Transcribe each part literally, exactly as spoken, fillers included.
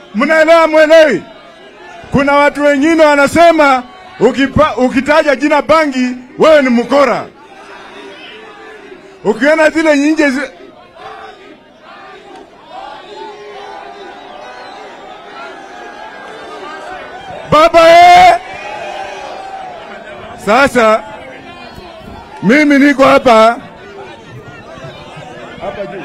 Mnaelewa mwelewi? Kuna watu wengine wanasema ukipa, ukitaja jina bangi wewe ni mkora. Ukiona zile nyinje zi... Baba eh! Sasa mimi niko hapa hapa juu.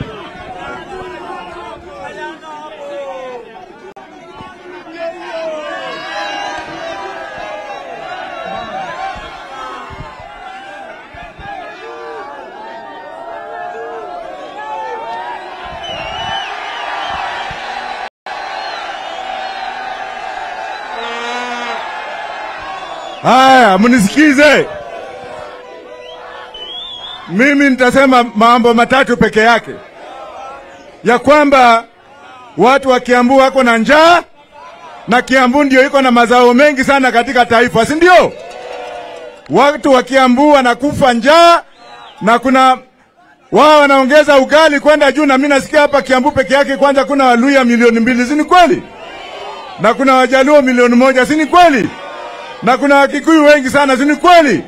Haya, mnisikize. Mimi nitasema mambo matatu peke yake. Ya kwamba watu wa Kiambu wako na njaa, na Kiambu ndio iko na mazao mengi sana katika taifa, si ndio? Watu wa Kiambu wanakufa njaa, na kuna wao wanaongeza ugali kwenda juu, na mimi nasikia hapa Kiambu peke yake kwanza kuna Waluya milioni mbili, si ni kweli? Na kuna Wajaluo milioni moja, si ni kweli? Na kuna Wakikuyu wengi sana, si ni kweli?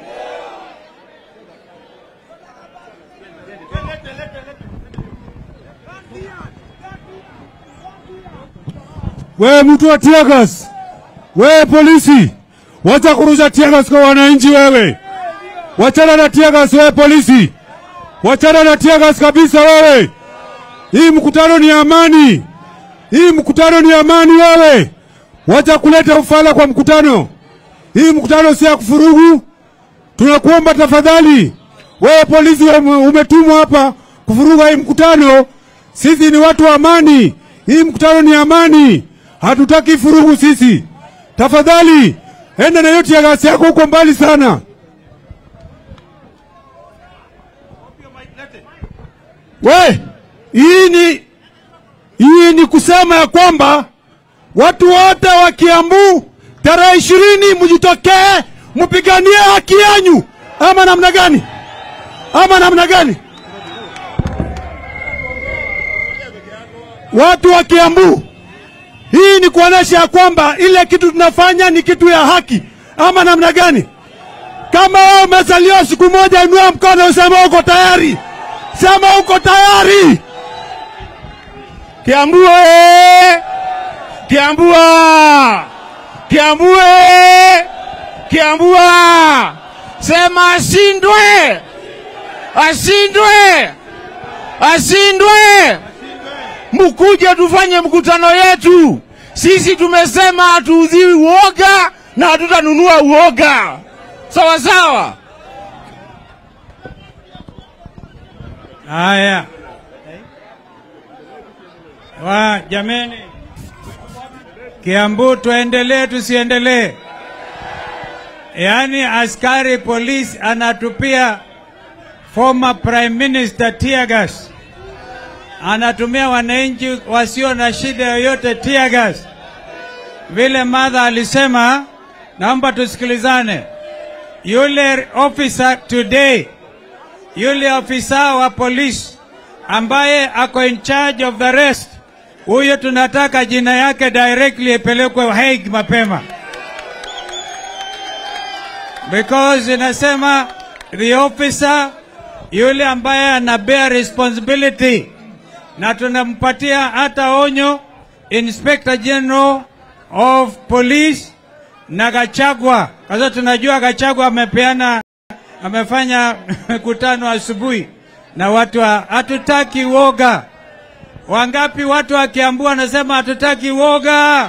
Wewe mtu wa teargassed, wewe polisi, wacha kurusha teargassed kwa wananchi wewe. Wachana na teargassed wewe polisi. Wachana na teargassed kabisa wewe. Hii mkutano ni amani. Hii mkutano ni amani wewe. Wacha kuleta ufala kwa mkutano. Hii mkutano si ya kufurugu. Tunakuomba tafadhali. Wewe polisi umetumwa hapa kufuruga hii mkutano. Sisi ni watu wa amani. Hii mkutano ni amani. Hatutaki furugu sisi. Tafadhali, enda na hiyo teargassed yako huko mbali sana. We, hii ni hii ni kusema ya kwamba watu wote wa Kiambu tarehe ishirini mjitokee mpiganie haki yenu. Ama namna gani? Ama namna gani? Watu wa Kiambu, hii ni kuonesha ya kwamba ile kitu tunafanya ni kitu ya haki. Ama namna gani? Kama wewe umezaliwa siku moja, inua mkono useme uko tayari. Sema uko tayari. Kiambu eh! Kiambu ah! Kiambu eh! Kiambu ah! Sema asindwe. Asindwe. Asindwe. Mkuje tufanye mkutano yetu. Sisi tumesema hatuudhiwi uoga na hatutanunua uoga. Sawa sawa. Haya. Wa jameni. Kiambu tuendelee tusiendelee? Yaani askari polisi anatupia former prime minister teargassed. Anatumia wananchi wasio na shida yoyote teargassed. Vile Mother alisema, naomba tusikilizane. Yule officer today, yule officer wa polisi ambaye ako in charge of the rest, huyo tunataka jina yake directly ipelekwe Hague mapema. Because inasema the officer yule ambaye ana bear responsibility, na tunampatia hata onyo Inspector General of Police na Gachagua. Kaza tunajua Gachagua amepeana amefanya mkutano asubuhi na watu hatutaki woga. Wangapi watu wa Kiambu wanasema hatutaki woga?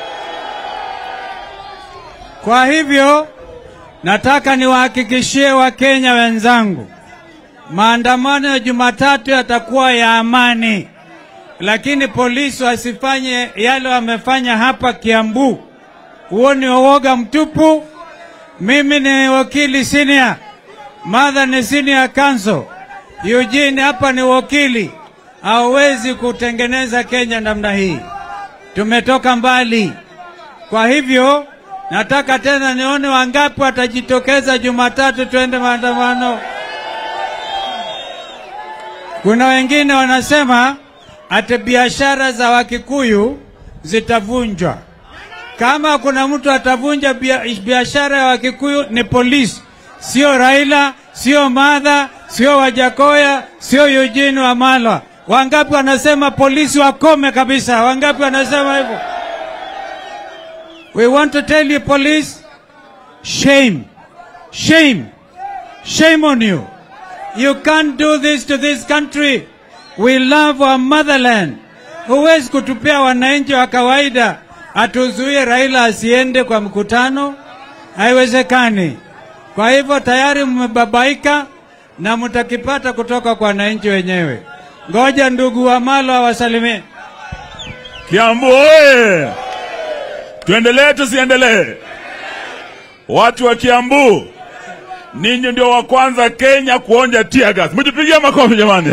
Kwa hivyo nataka niwahakikishie Wakenya wenzangu, maandamano ya Jumatatu yatakuwa ya amani, lakini polisi wasifanye yale wamefanya hapa Kiambu. Huo ni uoga mtupu. Mimi ni wakili senior, Mother ni senior counsel, Eugene hapa ni wakili. Hawezi kutengeneza Kenya namna hii. Tumetoka mbali. Kwa hivyo nataka tena nione wangapi watajitokeza Jumatatu tuende maandamano. Kuna wengine wanasema ati biashara za Wakikuyu zitavunjwa. Kama kuna mtu atavunja biashara ya Wakikuyu ni polisi, sio Raila, sio Martha, sio Wajackoyah, sio Eugene Wamalwa. Wangapi wanasema polisi wakome kabisa? Wangapi wanasema hivyo? We want to tell you police, shame, shame, shame on you. You can't do this to this country. We love our motherland. Huwezi kutupia wananchi wa kawaida atuzuie Raila asiende kwa mkutano. Haiwezekani. Kwa hivyo tayari mmebabaika na mtakipata kutoka kwa wananchi wenyewe. Ngoja ndugu Wamalwa wasalimie. Kiambu oye! Tuendelee tusiendelee? Watu wa Kiambu, ninyi ndio wa kwanza Kenya kuonja tear gas. Mjipigie makofi jamani.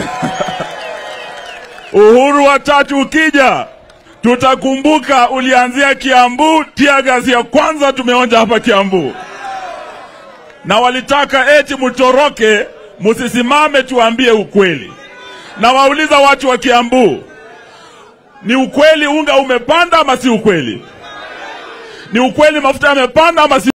Uhuru wa tatu ukija, tutakumbuka ulianzia Kiambu. Tear gas ya kwanza tumeonja hapa Kiambu. Na walitaka eti mtoroke, msisimame tuambie ukweli. Na wauliza watu wa Kiambu, ni ukweli unga umepanda ama si ukweli? Ni ukweli mafuta yamepanda ama si